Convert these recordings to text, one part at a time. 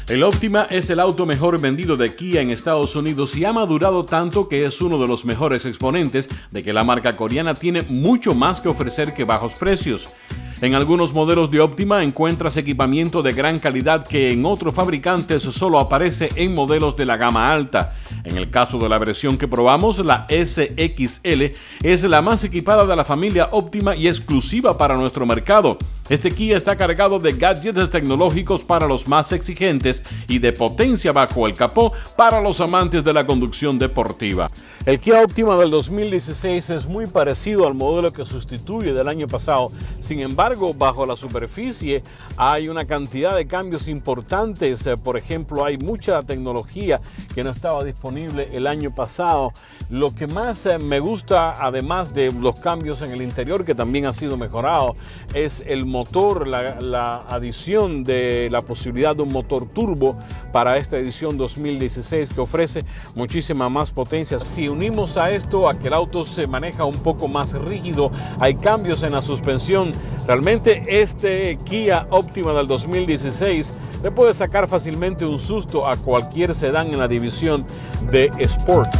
El Optima es el auto mejor vendido de Kia en Estados Unidos y ha madurado tanto que es uno de los mejores exponentes de que la marca coreana tiene mucho más que ofrecer que bajos precios. En algunos modelos de Optima encuentras equipamiento de gran calidad que en otros fabricantes solo aparece en modelos de la gama alta. En el caso de la versión que probamos, la SXL es la más equipada de la familia Optima y exclusiva para nuestro mercado. Este Kia está cargado de gadgets tecnológicos para los más exigentes y de potencia bajo el capó para los amantes de la conducción deportiva. El Kia Optima del 2016 es muy parecido al modelo que sustituye del año pasado. Sin embargo, bajo la superficie hay una cantidad de cambios importantes. Por ejemplo, hay mucha tecnología que no estaba disponible el año pasado. Lo que más me gusta, además de los cambios en el interior, que también ha sido mejorado, es el motor, la adición de la posibilidad de un motor turbo para esta edición 2016 que ofrece muchísima más potencia. Si unimos a esto a que el auto se maneja un poco más rígido, hay cambios en la suspensión. Realmente este Kia Optima del 2016 le puede sacar fácilmente un susto a cualquier sedán en la división de Sport.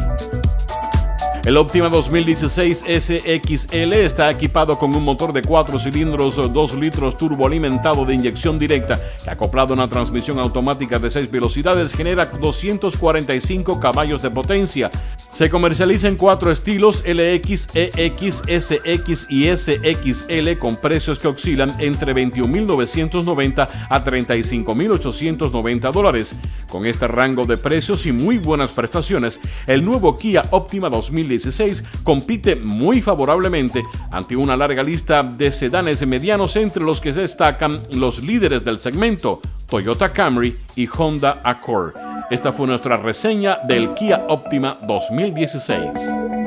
El Optima 2016 SXL está equipado con un motor de 4 cilindros, 2 litros turboalimentado de inyección directa que, acoplado a una transmisión automática de 6 velocidades, genera 245 caballos de potencia. Se comercializa en 4 estilos: LX, EX, SX y SXL, con precios que oscilan entre $21,990 a $35,890. Con este rango de precios y muy buenas prestaciones, el nuevo Kia Optima 2016 compite muy favorablemente ante una larga lista de sedanes medianos, entre los que se destacan los líderes del segmento, Toyota Camry y Honda Accord. Esta fue nuestra reseña del Kia Optima 2016.